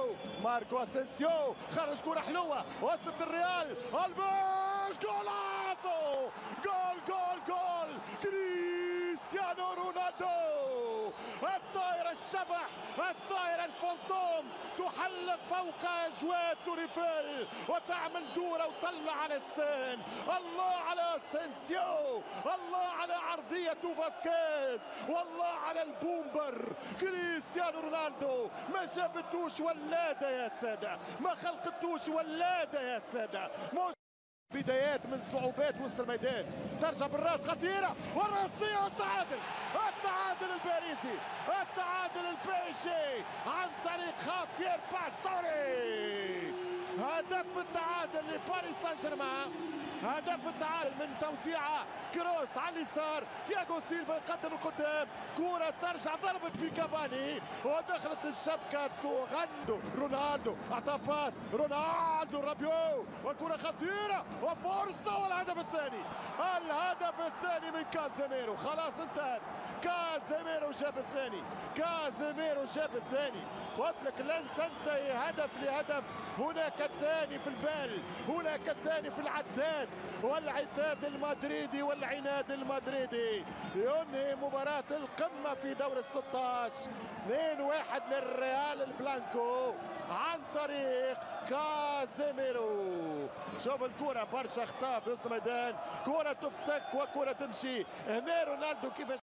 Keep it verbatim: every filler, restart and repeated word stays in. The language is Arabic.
اسينسيو، ماركو اسينسيو خرج كرة حلوة وسط الريال، الفيش جولازو، جول جول جول كريستيانو رونالدو. الطائرة الشبح، الطائرة الفانتوم تحلق فوق أجواء توريفيل وتعمل دورة وطلع على السن. الله على اسينسيو، الله على عرضية فاسكيز، والله على البومبر كريستيانو رونالدو. ما جابتوش ولادة يا سادة، ما خلقتوش ولادة يا سادة. بدايات من صعوبات وسط الميدان، ترجع بالراس خطيرة والراسية والتعادل، التعادل الباريسي، التعادل البيشي عن طريق خافير باستوري. هدف التعادل لباريس سان جيرمان، هدف التعادل من توزيعة كروس على اليسار، تياغو سيلفا يقدم القدام، كرة ترجع ضربت في كافاني ودخلت الشبكة تغندو. رونالدو اعطى باس، رونالدو رابيو والكرة خطيرة وفرصة والهدف الثاني، الهدف الثاني من كازيميرو. خلاص انتهت، كازيميرو جاب الثاني، كازيميرو جاب الثاني. قلت لك لن تنتهي هدف لهدف، هناك الثاني في البال، هناك الثاني في العداد، والعتاد المدريدي والعناد المدريدي ينهي مباراة القمة في دور الستة عشر اثنين واحد للريال البلانكو عن طريق كازيميرو. شوف الكرة برشا اخطاء في وسط الميدان، كرة تفتك وكرة تمشي. هنا رونالدو كيفاش